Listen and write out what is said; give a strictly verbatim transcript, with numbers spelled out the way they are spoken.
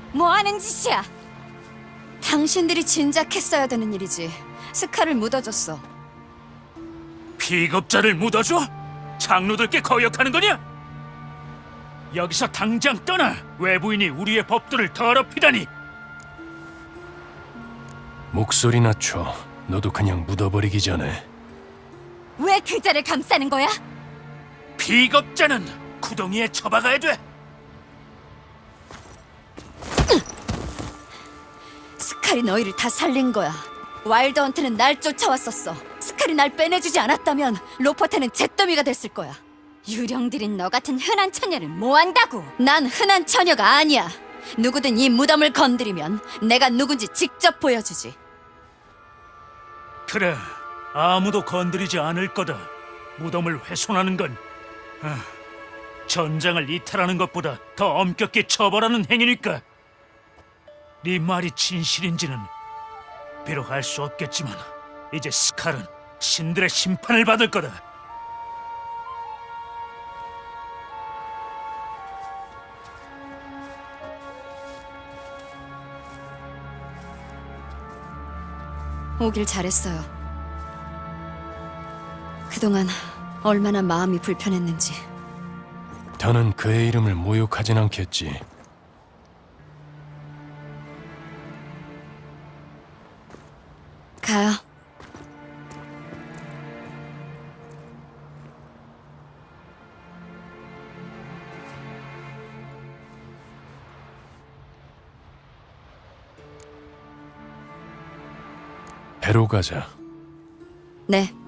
뭐 하는 짓이야? 당신들이 진작 했어야 되는 일이지. 스카를 묻어줬어. 피급자를 묻어줘? 장로들께 거역하는 거냐? 여기서 당장 떠나! 외부인이 우리의 법도를 더럽히다니! 목소리 낮춰. 너도 그냥 묻어버리기 전에. 왜 그자를 감싸는 거야? 피급자는 구덩이에 처박아야 돼! 스칼이 너희를 다 살린 거야. 와일드헌트는 날 쫓아왔었어. 스칼이 날 빼내주지 않았다면 로퍼트는 잿더미가 됐을 거야. 유령들인 너 같은 흔한 처녀를 뭐 한다고? 난 흔한 처녀가 아니야. 누구든 이 무덤을 건드리면 내가 누군지 직접 보여주지. 그래, 아무도 건드리지 않을 거다. 무덤을 훼손하는 건 아, 전장을 이탈하는 것보다 더 엄격히 처벌하는 행위니까. 네 말이 진실인지는 비록 알 수 없겠지만 이제 스칼은 신들의 심판을 받을 거다. 오길 잘했어요. 그동안 얼마나 마음이 불편했는지. 더는 그의 이름을 모욕하진 않겠지. 가요. 배로 가자. 네.